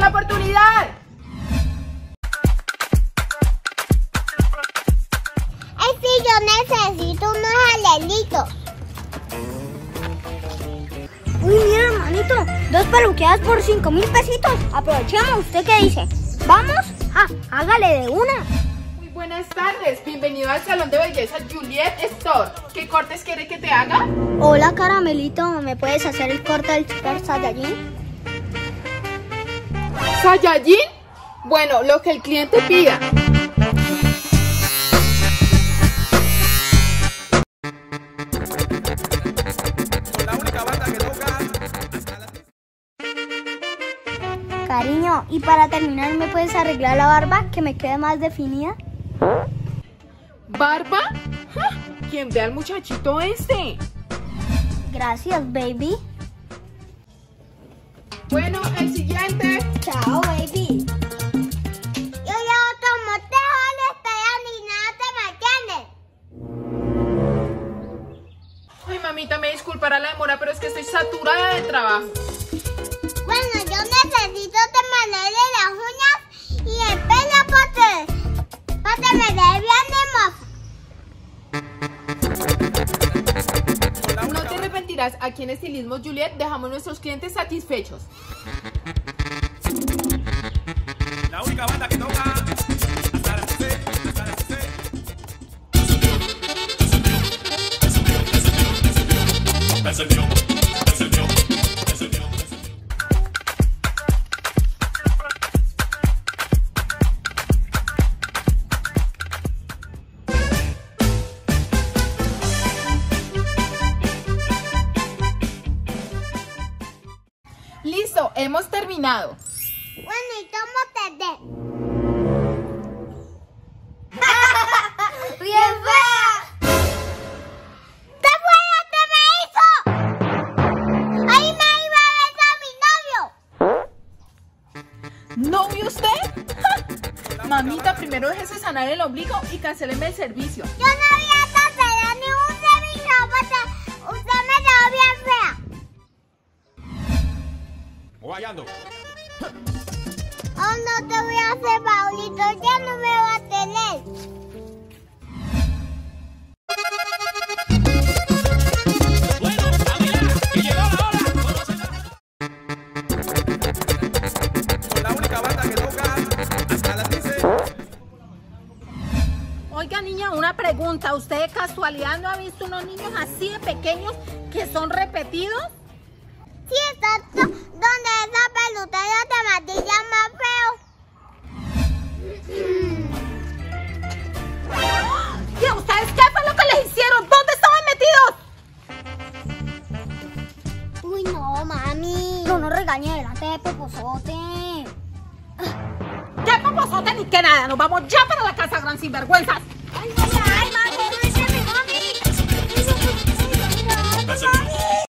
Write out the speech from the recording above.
la oportunidad! Ay, sí, yo necesito unos alelitos. Uy, mira, hermanito, 2 peluqueadas por 5.000 pesitos. Aprovechemos, ¿usted qué dice? ¿Vamos? Hágale de una. Muy buenas tardes, bienvenido al salón de belleza Juliet Store. ¿Qué cortes quiere que te haga? Hola, Caramelito, ¿me puedes hacer el corte del Super Saiyajin? ¿Saiyajin? Bueno, lo que el cliente pida. Cariño, y para terminar, ¿me puedes arreglar la barba que me quede más definida? ¿Barba? ¡Ja! ¿Quién ve al muchachito este? Gracias, baby. Bueno, el siguiente. Chao, baby. Yo llevo tomate, esperando y nada te me atienden. Ay, mamita, me disculpará la demora, pero es que estoy saturada de trabajo. Bueno, yo necesito terminarle las uñas y el pelo para que me dé bien hermoso. No te arrepentirás, aquí en Estilismo Juliet dejamos a nuestros clientes satisfechos. La única banda que toca hasta las 6, hasta las 6. Listo, hemos terminado. Bueno, ¿y cómo te dé? ¡Bien fea! ¡Qué fue lo que me hizo! ¡Ahí me iba a besar a mi novio! ¿Novio usted? ¡Ja! Mamita, primero déjese sanar el ombligo y cancéleme el servicio. Yo no voy a cancelar ni un servicio porque usted me quedó bien fea. Guayando. Oh, no te voy a hacer, Paulito, ya no me va a tener. Bueno, amiga, que llegó la hora. Con la única banda que toca hasta las 6. Oiga, niña, una pregunta. ¿Usted de casualidad no ha visto unos niños así de pequeños que son repetidos? Sí, exacto, donde esa pelotera te matilla más feo. ¿Y a ustedes qué fue lo que les hicieron? ¿Dónde estaban metidos? Uy, no, mami. No nos regañe delante de Poposote. ¿Qué poposote ni qué nada? Nos vamos ya para la casa, gran sinvergüenzas. Ay, mami, no me mami.